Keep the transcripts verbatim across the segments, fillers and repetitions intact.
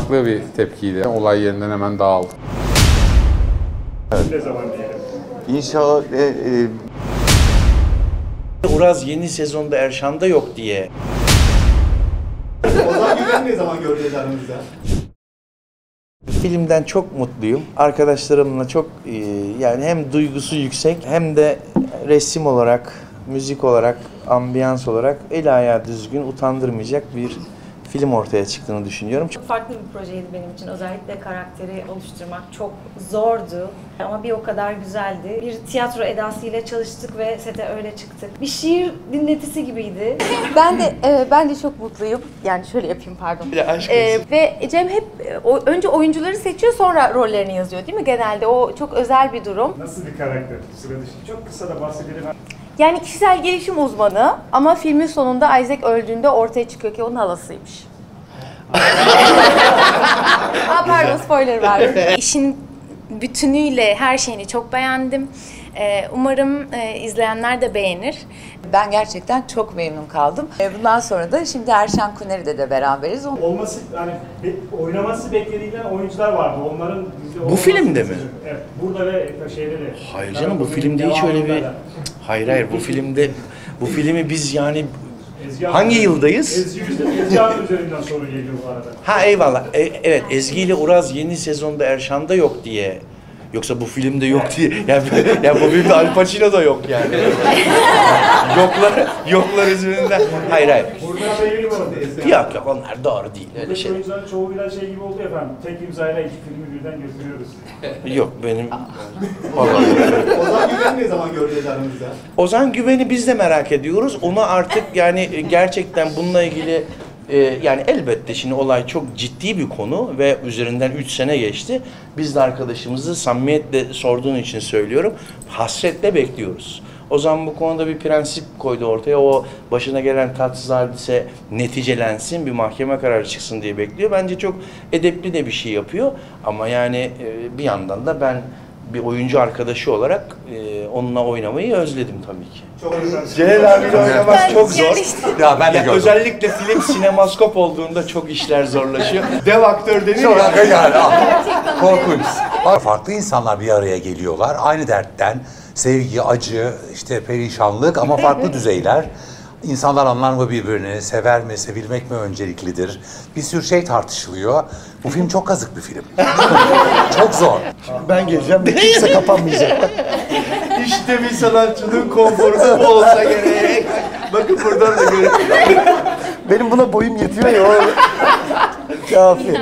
Haklı bir tepkiydi. Olay yerinden hemen dağıldı. Evet. Ne zaman diyelim? İnşallah e, e... Uraz yeni sezonda Erşan'da yok diye. Ozan Güven'i ne zaman göreceğiz aramızda? Filmden çok mutluyum. Arkadaşlarımla çok yani hem duygusu yüksek hem de resim olarak, müzik olarak, ambiyans olarak el ayağı düzgün, utandırmayacak bir film ortaya çıktığını düşünüyorum. Çok farklı bir projeydi benim için. Özellikle karakteri oluşturmak çok zordu. Ama bir o kadar güzeldi. Bir tiyatro edasıyla çalıştık ve sete öyle çıktık. Bir şiir dinletisi gibiydi. Ben de e, ben de çok mutluyum. Yani şöyle yapayım pardon. Bir de aşk E, ve Cem hep e, o, önce oyuncuları seçiyor sonra rollerini yazıyor değil mi genelde? O çok özel bir durum. Nasıl bir karakter? Sıra dışı. Çok kısa da bahsedelim. Yani kişisel gelişim uzmanı ama filmin sonunda Isaac öldüğünde ortaya çıkıyor ki onun halasıymış. Aa, pardon spoiler verdim. İşin bütünüyle her şeyini çok beğendim. Ee, umarım e, izleyenler de beğenir. Ben gerçekten çok memnun kaldım. Bundan sonra da şimdi Erşan Kuneri'de de beraberiz. Olması, hani oynaması beklenilen oyuncular vardı. Onların Bu filmde mi? Evet, burada ve şeyde de. Hayır canım, bu filmde hiç öyle bir... Hayır hayır, bu filmde... Bu filmi biz yani... Ezgi Hangi yıldayız? Ezgi, Ezgi Hanım üzerinden soru geliyor bu arada. Ha eyvallah. E, evet, Ezgi ile Uraz yeni sezonda Erşan'da yok diye. Yoksa bu filmde yok diye. Yani, yani bu filmde Al Pacino da yok yani. yoklar, yoklar üzerinden. Hayır hayır. Burada şey gibi oldu. Yok yok, onlar doğru değil öyle şey. Oyuncuların çoğuyla şey gibi oldu efendim. Tek imzayla iki filmi birden götürüyoruz. Yok benim... Ozan Güven'i ne zaman göreceğiz aramızda? Ozan Güven'i biz de merak ediyoruz. Onu artık yani gerçekten bununla ilgili e, yani elbette şimdi olay çok ciddi bir konu ve üzerinden üç sene geçti. Biz de arkadaşımızı samimiyetle sorduğun için söylüyorum. Hasretle bekliyoruz. Ozan bu konuda bir prensip koydu ortaya. O başına gelen tatsız hadise neticelensin, bir mahkeme kararı çıksın diye bekliyor. Bence çok edepli de bir şey yapıyor. Ama yani e, bir yandan da ben bir oyuncu arkadaşı olarak e, onunla oynamayı özledim tabii ki. Çok Celal abiyle oynamak çok zor. Ya ben de gördüm. Özellikle film sinemaskop olduğunda çok işler zorlaşıyor. Dev aktör denir ya. Yani, korkunç. Farklı insanlar bir araya geliyorlar. Aynı dertten sevgi, acı, işte perişanlık ama farklı düzeyler. İnsanlar anlar mı birbirini, sever mi, sevilmek mi önceliklidir? Bir sürü şey tartışılıyor. Bu film çok kazık bir film. Çok zor. Ben geleceğim ve kimse kapanmayacak. İşte bir sanatçının konforu da bu olsa gerek. Bakın buradan da görüyorum. Benim buna boyum yetiyor ya. O... Kafi.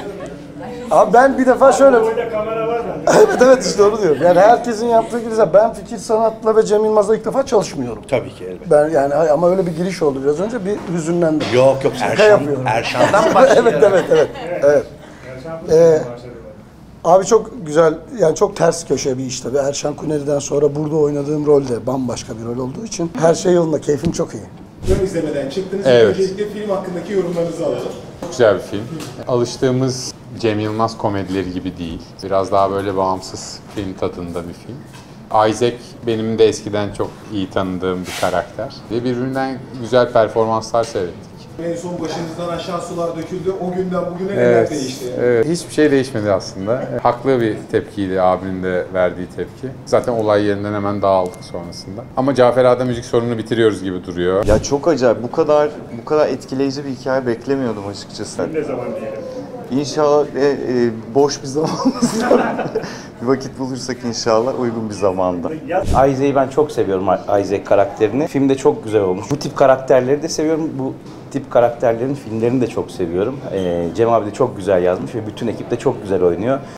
Abi ben bir defa şöyle... Burada kamera var mı? evet evet işte onu diyorum. Yani herkesin yaptığı gibi ben Fikir Sanat'la ve Cem Yılmaz'la ilk defa çalışmıyorum. Tabii ki elbette. Ben yani ama öyle bir giriş oldu biraz önce bir hüzünlendim. Yok yok, Şaka Erşan, yapıyorum. Erşan'dan başlıyor. evet evet evet. evet. Ee, abi çok güzel, yani çok ters köşe bir iş tabii. Erşan Kuneri'den sonra burada oynadığım rol de bambaşka bir rol olduğu için her şey yolunda, keyfim çok iyi. Ön izlemeden çıktınız. Evet. Öncelikle film hakkındaki yorumlarınızı alalım. Çok güzel bir film. Alıştığımız Cem Yılmaz komedileri gibi değil. Biraz daha böyle bağımsız film tadında bir film. Isaac benim de eskiden çok iyi tanıdığım bir karakter. Ve birbirinden güzel performanslar seyrettik. En son başınızdan aşağı sular döküldü. O günden bugüne neler Evet, değişti? evet. Hiçbir şey değişmedi aslında. Haklı bir tepkiydi abinin de verdiği tepki. Zaten olay yerinden hemen dağıldık sonrasında. Ama Cafer Ağa'da müzik sorununu bitiriyoruz gibi duruyor. Ya çok acayip. Bu kadar bu kadar etkileyici bir hikaye beklemiyordum açıkçası. Ne zaman diyelim? İnşallah e, e, boş bir zamanımızda bir vakit bulursak inşallah uygun bir zamanda. Isaac'i ben çok seviyorum, Isaac karakterini. Filmde çok güzel olmuş. Bu tip karakterleri de seviyorum. Bu tip karakterlerin filmlerini de çok seviyorum. Ee, Cem abi de çok güzel yazmış ve bütün ekip de çok güzel oynuyor.